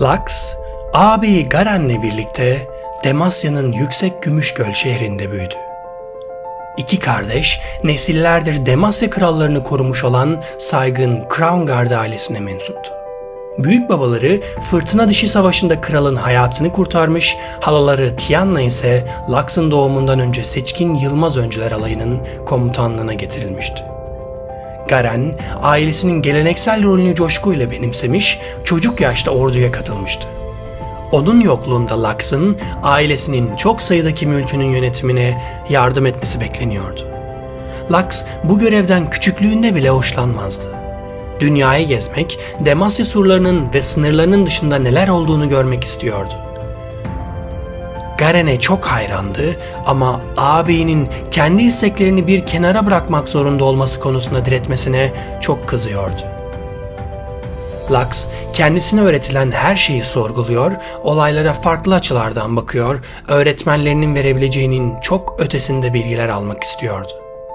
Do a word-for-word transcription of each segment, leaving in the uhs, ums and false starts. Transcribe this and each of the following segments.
Lux, ağabeyi Garen'le birlikte Demacia'nın Yüksek Gümüşgöl şehrinde büyüdü. İki kardeş, nesillerdir Demacia krallarını korumuş olan saygın Crownguard ailesine mensuptu. Büyük babaları Fırtına Dişi Savaşı'nda kralın hayatını kurtarmış, halaları Tianna ise Lux'ın doğumundan önce Seçkin Yılmaz Öncüler Alayı'nın komutanlığına getirilmişti. Garen, ailesinin geleneksel rolünü coşkuyla benimsemiş, çocuk yaşta orduya katılmıştı. Onun yokluğunda Lux'ın ailesinin çok sayıdaki mülkünün yönetimine yardım etmesi bekleniyordu. Lux bu görevden küçüklüğünde bile hoşlanmazdı. Dünyayı gezmek, Demacia surlarının ve sınırlarının dışında neler olduğunu görmek istiyordu. Garen'e çok hayrandı ama ağabeyinin kendi isteklerini bir kenara bırakmak zorunda olması konusunda diretmesine çok kızıyordu. Lux, kendisine öğretilen her şeyi sorguluyor, olaylara farklı açılardan bakıyor, öğretmenlerinin verebileceğinin çok ötesinde bilgiler almak istiyordu.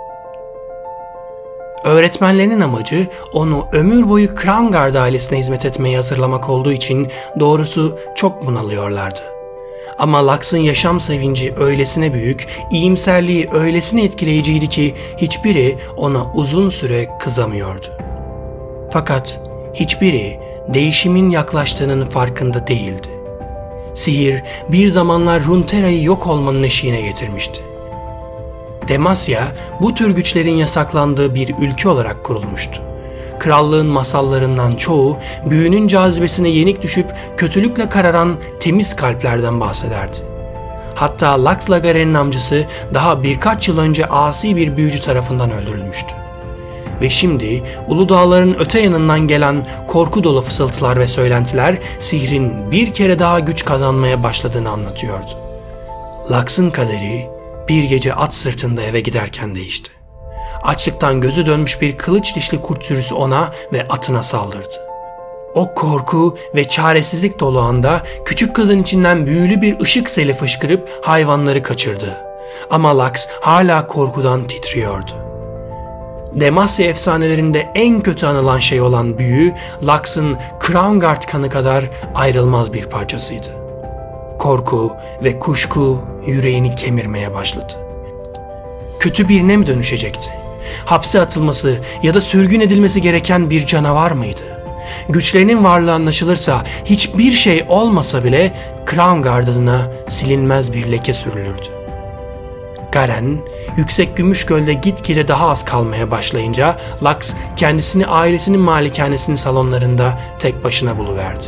Öğretmenlerinin amacı onu ömür boyu Crownguard ailesine hizmet etmeye hazırlamak olduğu için doğrusu çok bunalıyorlardı. Ama Lux'ın yaşam sevinci öylesine büyük, iyimserliği öylesine etkileyiciydi ki hiçbiri ona uzun süre kızamıyordu. Fakat hiçbiri değişimin yaklaştığının farkında değildi. Sihir bir zamanlar Runeterra'yı yok olmanın eşiğine getirmişti. Demacia bu tür güçlerin yasaklandığı bir ülke olarak kurulmuştu. Krallığın masallarından çoğu büyünün cazibesine yenik düşüp kötülükle kararan temiz kalplerden bahsederdi. Hatta Lux'la Garen'in amcası daha birkaç yıl önce asi bir büyücü tarafından öldürülmüştü. Ve şimdi Uludağların öte yanından gelen korku dolu fısıltılar ve söylentiler sihrin bir kere daha güç kazanmaya başladığını anlatıyordu. Lux'ın kaderi bir gece at sırtında eve giderken değişti. Açlıktan gözü dönmüş bir kılıç dişli kurt sürüsü ona ve atına saldırdı. O korku ve çaresizlik dolu anda küçük kızın içinden büyülü bir ışık seli fışkırıp hayvanları kaçırdı. Ama Lux hala korkudan titriyordu. Demacia efsanelerinde en kötü anılan şey olan büyü, Lux'ın Crownguard kanı kadar ayrılmaz bir parçasıydı. Korku ve kuşku yüreğini kemirmeye başladı. Kötü birine mi dönüşecekti? Hapse atılması ya da sürgün edilmesi gereken bir canavar mıydı? Güçlerinin varlığı anlaşılırsa hiçbir şey olmasa bile Crownguard adına silinmez bir leke sürülürdü. Garen, Yüksek Gümüşgöl'de gitgide daha az kalmaya başlayınca Lux kendisini ailesinin malikanesinin salonlarında tek başına buluverdi.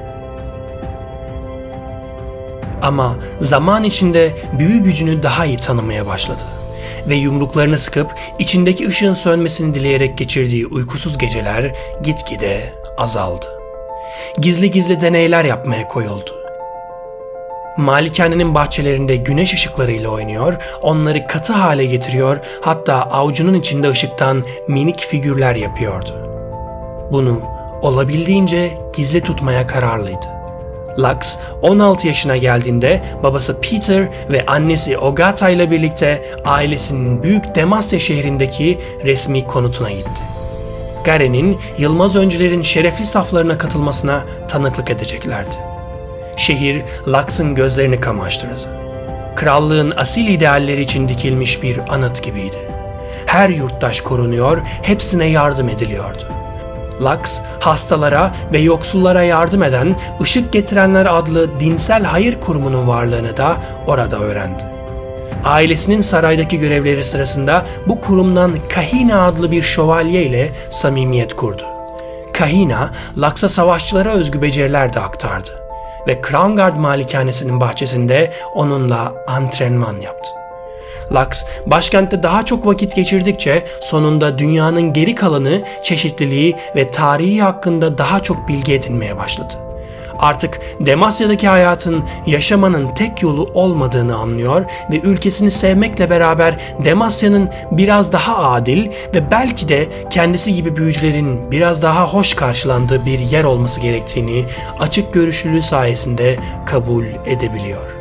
Ama zaman içinde büyü gücünü daha iyi tanımaya başladı ve yumruklarını sıkıp içindeki ışığın sönmesini dileyerek geçirdiği uykusuz geceler gitgide azaldı. Gizli gizli deneyler yapmaya koyuldu. Malikanenin bahçelerinde güneş ışıklarıyla oynuyor, onları katı hale getiriyor, hatta avucunun içinde ışıktan minik figürler yapıyordu. Bunu olabildiğince gizli tutmaya kararlıydı. Lux on altı yaşına geldiğinde babası Peter ve annesi Ogata ile birlikte ailesinin büyük Demacia şehrindeki resmi konutuna gitti. Garen'in Yılmaz Öncüler'in şerefli saflarına katılmasına tanıklık edeceklerdi. Şehir Lux'ın gözlerini kamaştırdı. Krallığın asil idealleri için dikilmiş bir anıt gibiydi. Her yurttaş korunuyor, hepsine yardım ediliyordu. Lux, hastalara ve yoksullara yardım eden Işık Getirenler adlı dinsel hayır kurumunun varlığını da orada öğrendi. Ailesinin saraydaki görevleri sırasında bu kurumdan Kahina adlı bir şövalye ile samimiyet kurdu. Kahina, Lux'a savaşçılara özgü beceriler de aktardı ve Crownguard malikanesinin bahçesinde onunla antrenman yaptı. Lux, başkentte daha çok vakit geçirdikçe sonunda dünyanın geri kalanı, çeşitliliği ve tarihi hakkında daha çok bilgi edinmeye başladı. Artık Demacia'daki hayatın yaşamanın tek yolu olmadığını anlıyor ve ülkesini sevmekle beraber Demacia'nın biraz daha adil ve belki de kendisi gibi büyücülerin biraz daha hoş karşılandığı bir yer olması gerektiğini açık görüşlülüğü sayesinde kabul edebiliyor.